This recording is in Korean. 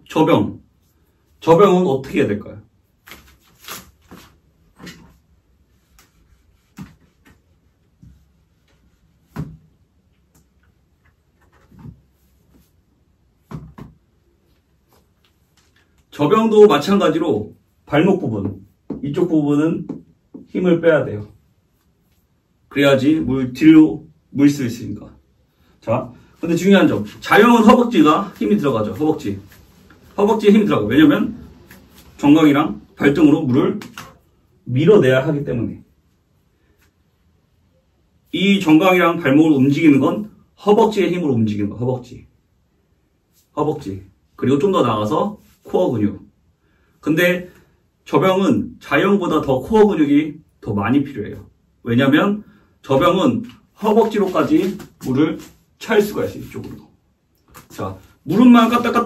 저병. 저병은 어떻게 해야 될까요? 저병도 마찬가지로 발목 부분, 이쪽 부분은 힘을 빼야 돼요. 그래야지 뒤로 물 수 있으니까. 자, 근데 중요한 점. 자형은 허벅지가 힘이 들어가죠. 허벅지에 힘이 들어가요. 왜냐면 정강이랑 발등으로 물을 밀어내야 하기 때문에. 이 정강이랑 발목을 움직이는 건 허벅지의 힘으로 움직이는 거야. 허벅지. 그리고 좀 더 나아가서 코어 근육. 근데 저병은 자형보다 더 코어 근육이 더 많이 필요해요. 왜냐면 저병은 허벅지로까지 물을 찰 수가 있어요. 이쪽으로. 자, 무릎만 까딱까딱